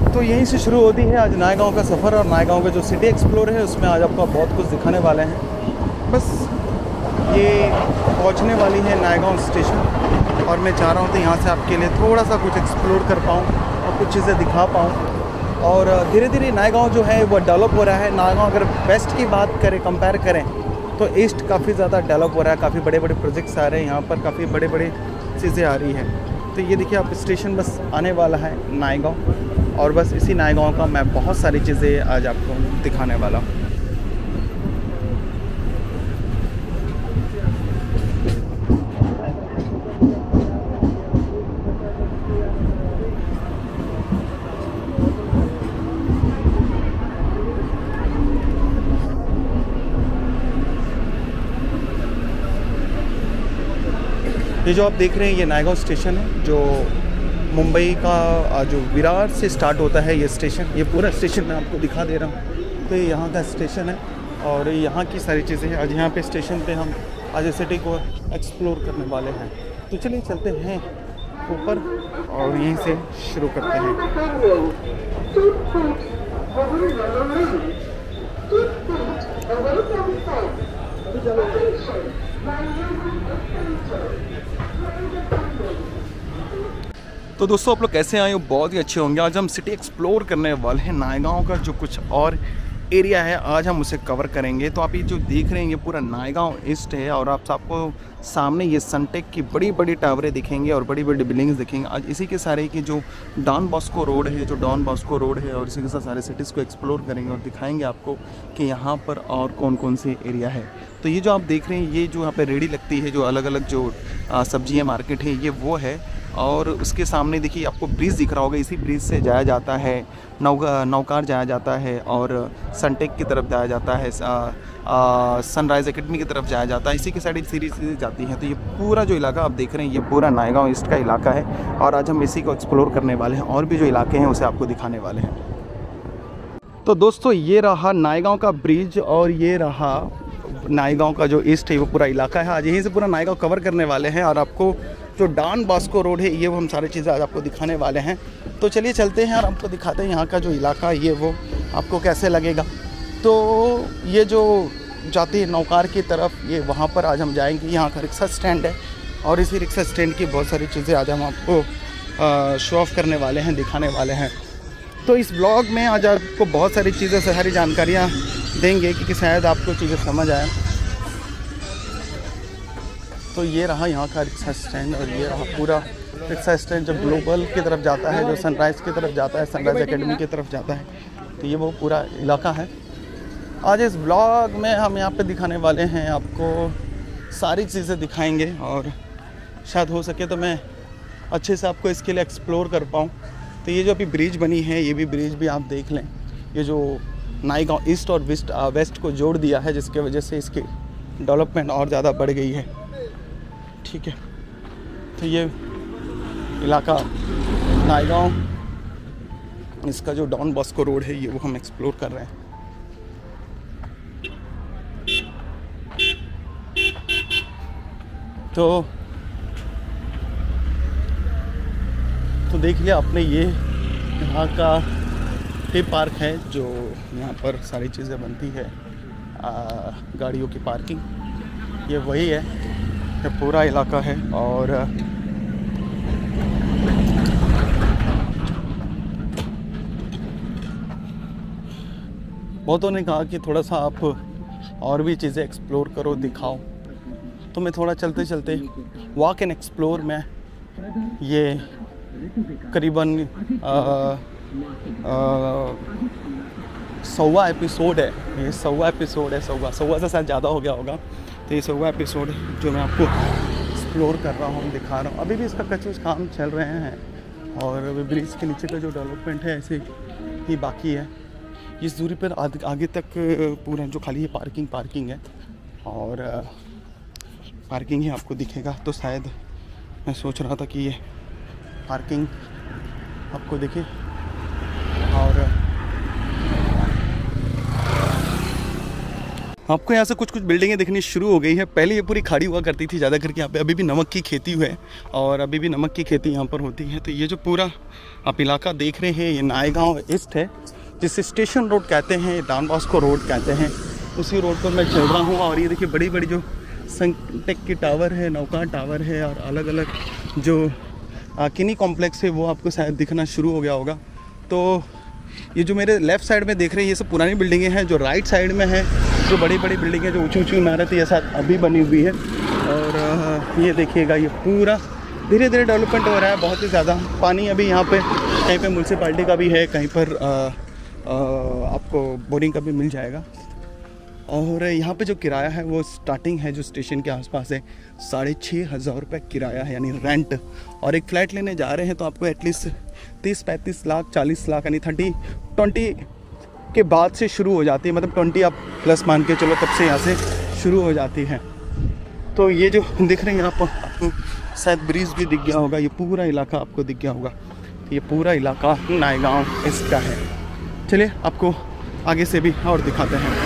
तो यहीं से शुरू होती है आज नायगांव का सफ़र, और नायगांव का जो सिटी एक्सप्लोर है उसमें आज आपको बहुत कुछ दिखाने वाले हैं। बस ये पहुंचने वाली है नायगांव स्टेशन, और मैं चाह रहा हूँ तो यहाँ से आपके लिए थोड़ा सा कुछ एक्सप्लोर कर पाऊँ और कुछ चीज़ें दिखा पाऊँ। और धीरे धीरे नायगांव जो है वो डेवलप हो रहा है। नायगांव अगर वेस्ट की बात करें, कंपेयर करें, तो ईस्ट काफ़ी ज़्यादा डेवलप हो रहा है। काफ़ी बड़े बड़े प्रोजेक्ट्स आ रहे हैं यहाँ पर, काफ़ी बड़े बड़े चीज़ें आ रही हैं। तो ये देखिए आप, स्टेशन बस आने वाला है नायगांव, और बस इसी नायगांव का मैं बहुत सारी चीज़ें आज आपको दिखाने वाला हूँ। ये जो आप देख रहे हैं ये नायगांव स्टेशन है, जो मुंबई का जो विरार से स्टार्ट होता है ये स्टेशन। ये पूरा स्टेशन मैं आपको दिखा दे रहा हूँ। तो ये यहाँ का स्टेशन है और यहाँ की सारी चीज़ें हैं। आज यहाँ पे स्टेशन पे हम आज सिटी को एक्सप्लोर करने वाले हैं। तो चलिए चलते हैं ऊपर और यहीं से शुरू करते हैं। तो दोस्तों आप लोग कैसे आए हो? बहुत ही अच्छे होंगे। आज हम सिटी एक्सप्लोर करने वाले हैं। नायगांव का जो कुछ और एरिया है आज हम उसे कवर करेंगे। तो आप ये जो देख रहे हैं ये पूरा नायगांव ईस्ट है, और आप सबको सामने ये सनटेक की बड़ी बड़ी टावरें दिखेंगे और बड़ी बड़ी बिल्डिंग्स दिखेंगे। आज इसी के सारे की जो डॉन बॉस्को रोड है, और इसी के साथ सारे सिटीज़ को एक्सप्लोर करेंगे और दिखाएंगे आपको कि यहाँ पर और कौन कौन से एरिया है। तो ये जो आप देख रहे हैं ये जो यहाँ पर रेडी लगती है, जो अलग अलग जो सब्जियाँ मार्केट है, ये वो है। और उसके सामने देखिए आपको ब्रिज दिख रहा होगा, इसी ब्रिज से जाया जाता है, नौकार जाया जाता है, और सनटेक की तरफ जाया जाता है, सनराइज़ एकेडमी की तरफ जाया जाता है। इसी के साइड एक सीरीज जाती हैं। तो ये पूरा जो इलाका आप देख रहे हैं ये पूरा नायगांव ईस्ट का इलाका है, और आज हम इसी को एक्सप्लोर करने वाले हैं। और भी जो इलाके हैं उसे आपको दिखाने वाले हैं। तो दोस्तों ये रहा नायगांव का ब्रिज, और ये रहा नायगांव का जो ईस्ट है वो पूरा इलाका है। आज यहीं से पूरा नायगांव कवर करने वाले हैं, और आपको जो डॉन बॉस्को रोड है ये वो हम सारी चीज़ें आज आपको दिखाने वाले हैं। तो चलिए चलते हैं और आपको दिखाते हैं यहाँ का जो इलाका है ये वो आपको कैसे लगेगा। तो ये जो जाती है नौकार की तरफ, ये वहाँ पर आज हम जाएंगे। यहाँ का रिक्शा स्टैंड है, और इसी रिक्शा स्टैंड की बहुत सारी चीज़ें आज हम आपको शो ऑफ करने वाले हैं, दिखाने वाले हैं। तो इस ब्लॉग में आज आपको बहुत सारी चीज़ें, सारी जानकारियाँ देंगे कि शायद आपको चीज़ें समझ आए। तो ये रहा यहाँ का रिक्शा स्टैंड, और ये रहा पूरा रिक्शा स्टैंड जो ग्लोबल की तरफ जाता है, जो सनराइज़ की तरफ जाता है, सनराइज़ एकेडमी की तरफ जाता है। तो ये वो पूरा इलाका है। आज इस ब्लॉग में हम यहाँ पे दिखाने वाले हैं, आपको सारी चीज़ें दिखाएंगे, और शायद हो सके तो मैं अच्छे से आपको इसके लिए एक्सप्लोर कर पाऊँ। तो ये जो अभी ब्रिज बनी है, ये भी ब्रिज भी आप देख लें, ये जो नायगांव ईस्ट और वेस्ट को जोड़ दिया है, जिसके वजह से इसकी डेवलपमेंट और ज़्यादा बढ़ गई है। ठीक है, तो ये इलाका नायगांव, इसका जो डॉन बॉस्को रोड है ये वो हम एक्सप्लोर कर रहे हैं। तो देख लिया आपने, ये यहाँ का टी पार्क है, जो यहाँ पर सारी चीज़ें बनती है, गाड़ियों की पार्किंग, ये वही है, ये पूरा इलाका है। और बहुतों ने कहा कि थोड़ा सा आप और भी चीज़ें एक्सप्लोर करो, दिखाओ। तो मैं थोड़ा चलते चलते वॉक एंड एक्सप्लोर में ये करीबन 100वां एपिसोड है, ये 100वां एपिसोड है, 100वां से शायद ज़्यादा हो गया होगा। तो ये 100वां एपिसोड है जो मैं आपको एक्सप्लोर कर रहा हूँ, दिखा रहा हूँ। अभी भी इसका कुछ काम चल रहे हैं, और अभी ब्रिज के नीचे का जो डेवलपमेंट है ऐसे ही बाकी है। इस दूरी पर आगे तक पूरा जो खाली है पार्किंग है, और पार्किंग ही आपको दिखेगा। तो शायद मैं सोच रहा था कि ये पार्किंग आपको दिखे। और आपको यहाँ से कुछ कुछ बिल्डिंगें दिखनी शुरू हो गई है। पहले ये पूरी खाड़ी हुआ करती थी ज़्यादा करके यहाँ पे, अभी भी नमक की खेती है और अभी भी नमक की खेती यहाँ पर होती है। तो ये जो पूरा आप इलाका देख रहे हैं ये नायगांव ईस्ट है, जिसे स्टेशन रोड कहते हैं, डॉन बॉस्को रोड कहते हैं। उसी रोड पर मैं चल रहा हूँ और ये देखिए बड़ी बड़ी जो सनटेक की टावर है, नौका टावर है और अलग अलग जो किनी कॉम्प्लेक्स है वो आपको शायद दिखना शुरू हो गया होगा। तो ये जो मेरे लेफ़्ट साइड में देख रहे हैं ये सब पुरानी बिल्डिंगें हैं। जो राइट साइड में है जो बड़ी बड़ी बिल्डिंगें जो ऊंची ऊंची इमारतें ये साथ अभी बनी हुई है। और ये देखिएगा ये पूरा धीरे धीरे डेवलपमेंट हो रहा है, बहुत ही ज़्यादा। पानी अभी यहाँ पे कहीं पे म्यूनसिपाल्टी का भी है, कहीं पर आपको बोरिंग का भी मिल जाएगा। और यहाँ पे जो किराया है वो स्टार्टिंग है जो स्टेशन के आसपास है 6,500 रुपये किराया है, यानी रेंट। और एक फ़्लैट लेने जा रहे हैं तो आपको एटलीस्ट 30-35 लाख 40 लाख यानी 30-20 के बाद से शुरू हो जाती है, मतलब 20 आप प्लस मान के चलो तब से यहाँ से शुरू हो जाती है। तो ये जो दिख रहे हैं यहाँ पर आपको शायद ब्रिज भी दिख गया होगा, ये पूरा इलाका आपको दिख गया होगा। ये पूरा इलाका नायगांव इसका है। चलिए आपको आगे से भी और दिखाते हैं।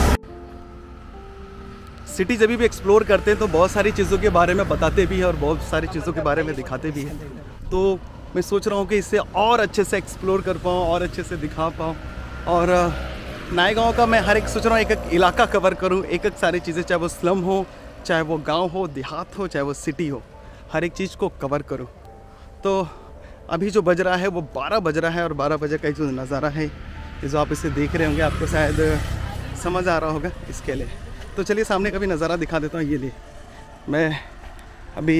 सिटी जब भी एक्सप्लोर करते हैं तो बहुत सारी चीज़ों के बारे में बताते भी हैं और बहुत सारी चीज़ों के बारे में दिखाते भी हैं। तो मैं सोच रहा हूँ कि इससे और अच्छे से एक्सप्लोर कर पाऊँ और अच्छे से दिखा पाऊँ। और नायगांव का मैं हर एक सोच रहा हूँ एक एक इलाका कवर करूँ, एक एक सारी चीज़ें, चाहे वो स्लम हो, चाहे वो गाँव हो, देहात हो, चाहे वो सिटी हो, हर एक चीज़ को कवर करूँ। तो अभी जो बज रहा है वो 12 बज रहा है और 12 बजे का जो नज़ारा है ये जो आप इसे देख रहे होंगे आपको शायद समझ आ रहा होगा इसके लिए। तो चलिए सामने का भी नज़ारा दिखा देता हूँ। ये लिए मैं अभी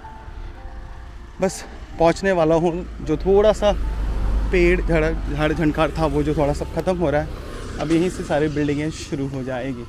बस पहुँचने वाला हूँ। जो थोड़ा सा पेड़ झाड़ झंकार था वो जो थोड़ा सा ख़त्म हो रहा है, अब यहीं से सारी बिल्डिंगें शुरू हो जाएगी।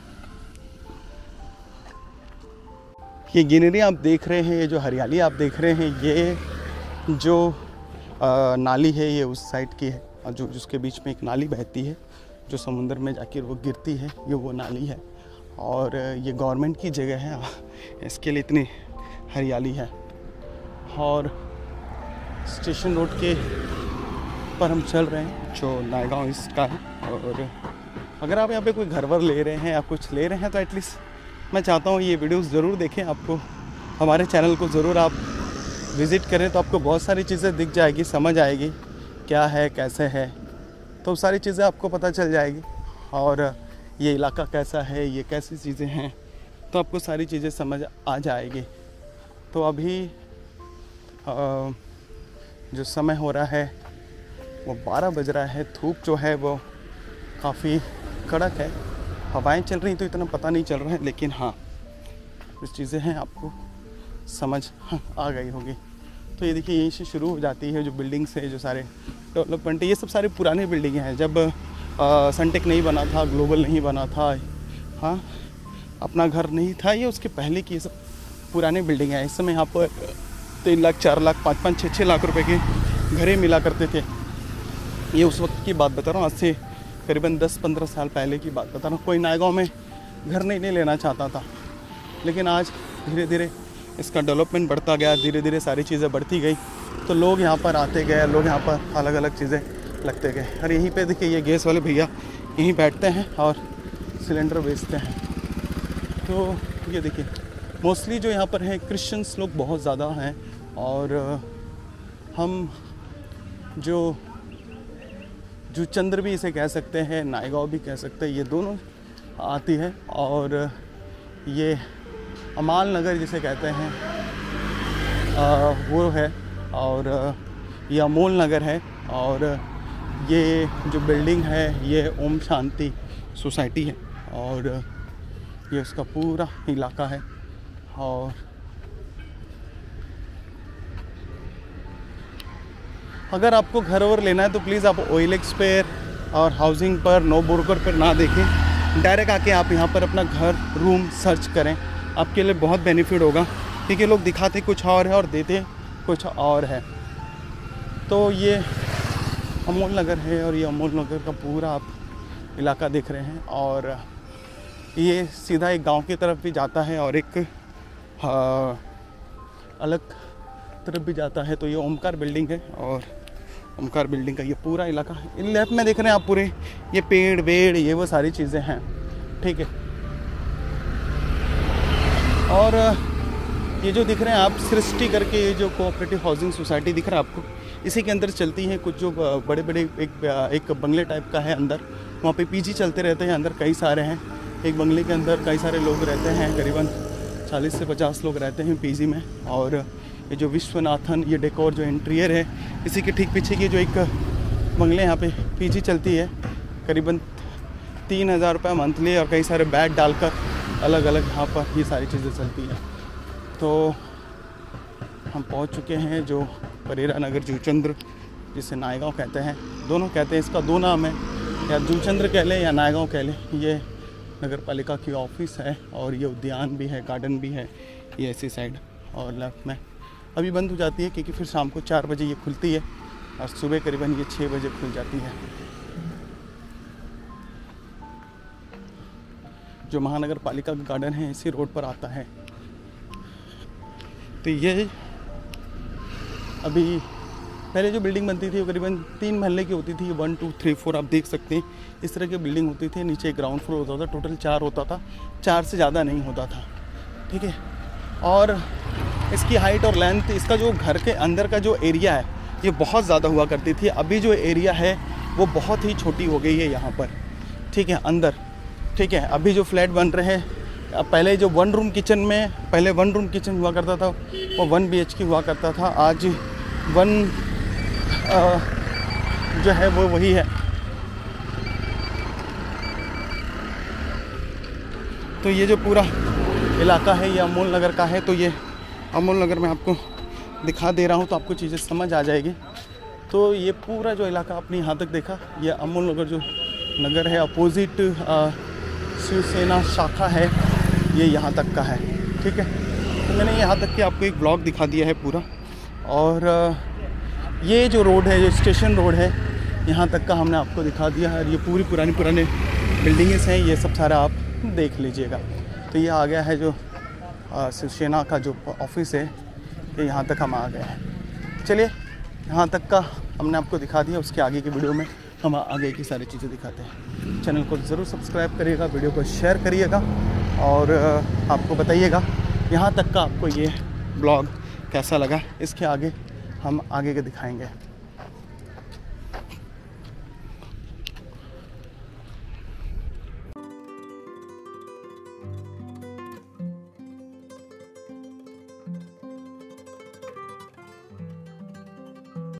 ये ग्रीनरी आप देख रहे हैं, ये जो हरियाली आप देख रहे हैं, ये जो नाली है ये उस साइड की है और जो जिसके बीच में एक नाली बहती है जो समुद्र में जाकर वो गिरती है, ये वो नाली है। और ये गवर्नमेंट की जगह है, इसके लिए इतनी हरियाली है। और स्टेशन रोड के पर हम चल रहे हैं जो नायगांव इसका है। और अगर आप यहाँ पे कोई घर वर ले रहे हैं या कुछ ले रहे हैं तो एटलीस्ट मैं चाहता हूँ ये वीडियोस ज़रूर देखें। आपको हमारे चैनल को ज़रूर आप विज़िट करें तो आपको बहुत सारी चीज़ें दिख जाएगी, समझ आएगी क्या है कैसे है, तो सारी चीज़ें आपको पता चल जाएगी। और ये इलाका कैसा है, ये कैसी चीज़ें हैं, तो आपको सारी चीज़ें समझ आ जाएगी। तो अभी जो समय हो रहा है वो 12 बज रहा है। धूप जो है वो काफ़ी कड़क है, हवाएं चल रही तो इतना पता नहीं चल रहा है, लेकिन हाँ कुछ चीज़ें हैं आपको समझ आ गई होगी। तो ये देखिए यहीं से शुरू हो जाती है जो बिल्डिंग्स है, जो सारे डेवलपमेंट है, ये सब सारी पुरानी बिल्डिंगें हैं। जब सनटेक नहीं बना था, ग्लोबल नहीं बना था, हाँ अपना घर नहीं था, ये उसके पहले की ये सब पुरानी बिल्डिंगें हैं। इस समय यहाँ पर 3 लाख 4 लाख 5-5 6-6 लाख रुपए के घरें मिला करते थे। ये उस वक्त की बात बता रहा हूँ, आज से करीबन 10-15 साल पहले की बात बता रहा हूँ। कोई नायगांव में घर नहीं लेना चाहता था, लेकिन आज धीरे धीरे इसका डेवलपमेंट बढ़ता गया, धीरे धीरे सारी चीज़ें बढ़ती गई, तो लोग यहाँ पर आते गए, लोग यहाँ पर अलग अलग चीज़ें लगते गए। और यहीं पे देखिए ये गैस वाले भैया यहीं बैठते हैं और सिलेंडर बेचते हैं। तो ये देखिए मोस्टली जो यहाँ पर हैं क्रिश्चियंस लोग बहुत ज़्यादा हैं। और हम जो चंद्र भी इसे कह सकते हैं, नायगांव भी कह सकते हैं, ये दोनों आती है। और ये अमाल नगर जिसे कहते हैं वो है, और ये अमोल नगर है। और ये जो बिल्डिंग है ये ओम शांति सोसाइटी है और ये उसका पूरा इलाका है। और अगर आपको घर वर लेना है तो प्लीज़ आप OLX पे और हाउसिंग पर, नो ब्रोकर पर ना देखें, डायरेक्ट आके आप यहाँ पर अपना घर रूम सर्च करें, आपके लिए बहुत बेनिफिट होगा। क्योंकि लोग दिखाते कुछ और है और देते कुछ और है। तो ये अमोल नगर है और ये अमोल नगर का पूरा आप इलाका देख रहे हैं। और ये सीधा एक गांव की तरफ भी जाता है और एक अलग तरफ भी जाता है। तो ये ओमकार बिल्डिंग है और ओमकार बिल्डिंग का ये पूरा इलाका है। लेफ्ट में देख रहे हैं आप पूरे ये पेड़ वेड़ ये वो सारी चीज़ें हैं, ठीक है। और ये जो दिख रहे हैं आप सृष्टि करके, ये जो कोऑपरेटिव हाउसिंग सोसाइटी दिख रहा है आपको, इसी के अंदर चलती हैं कुछ जो बड़े बड़े एक बंगले टाइप का है अंदर, वहाँ पे पीजी चलते रहते हैं। अंदर कई सारे हैं, एक बंगले के अंदर कई सारे लोग रहते हैं, करीबन 40 से 50 लोग रहते हैं पीजी में। और ये जो विश्वनाथन ये डेकोर जो इंटीरियर है, इसी के ठीक पीछे की जो एक बंगले यहाँ पे पीजी चलती है, करीबन 3000 रुपये मंथली, और कई सारे बेड डालकर अलग अलग यहाँ पर ये सारी चीज़ें चलती हैं। तो हम पहुँच चुके हैं जो परेरा नगर जूचंद्र, जिसे नायगांव कहते हैं, दोनों कहते हैं, इसका दो नाम है, या जूचंद्र कह लें या नायगांव कह लें। ये नगर पालिका की ऑफिस है और ये उद्यान भी है, गार्डन भी है ये ऐसी साइड। और लेफ्ट में अभी बंद हो जाती है क्योंकि फिर शाम को 4 बजे ये खुलती है और सुबह करीबन ये 6 बजे खुल जाती है। जो महानगर पालिका का गार्डन है इसी रोड पर आता है। तो ये अभी पहले जो बिल्डिंग बनती थी वो करीबन 3 महल्ले की होती थी, 1 2 3 4 आप देख सकते हैं, इस तरह की बिल्डिंग होती थी। नीचे ग्राउंड फ्लोर होता था, टोटल 4 होता था, 4 से ज़्यादा नहीं होता था, ठीक है। और इसकी हाइट और लेंथ, इसका जो घर के अंदर का जो एरिया है ये बहुत ज़्यादा हुआ करती थी। अभी जो एरिया है वो बहुत ही छोटी हो गई है यहाँ पर, ठीक है, अंदर, ठीक है। अभी जो फ्लैट बन रहे हैं, पहले जो 1 रूम किचन में, पहले 1 रूम किचन हुआ करता था वो 1 BHK हुआ करता था, आज 1 जो है वो वही है। तो ये जो पूरा इलाका है ये अमोल नगर का है। तो ये अमोल नगर में आपको दिखा दे रहा हूँ तो आपको चीज़ें समझ आ जाएगी। तो ये पूरा जो इलाका आपने यहाँ तक देखा, ये अमोल नगर जो नगर है, अपोजिट शिवसेना शाखा है, ये यहाँ तक का है, ठीक है। तो मैंने यहाँ तक कि आपको एक ब्लॉग दिखा दिया है पूरा। और ये जो रोड है, जो स्टेशन रोड है, यहाँ तक का हमने आपको दिखा दिया है। ये पूरी पुराने बिल्डिंग्स हैं, ये सब सारा आप देख लीजिएगा। तो ये आ गया है जो शिवसेना का जो ऑफिस है, ये यहाँ तक हम आ गए हैं। चलिए, यहाँ तक का हमने आपको दिखा दिया, उसके आगे की वीडियो में हम आगे की सारी चीज़ें दिखाते हैं। चैनल को ज़रूर सब्सक्राइब करिएगा, वीडियो को शेयर करिएगा और आपको बताइएगा यहाँ तक का आपको ये ब्लॉग कैसा लगा। इसके आगे हम आगे के दिखाएंगे।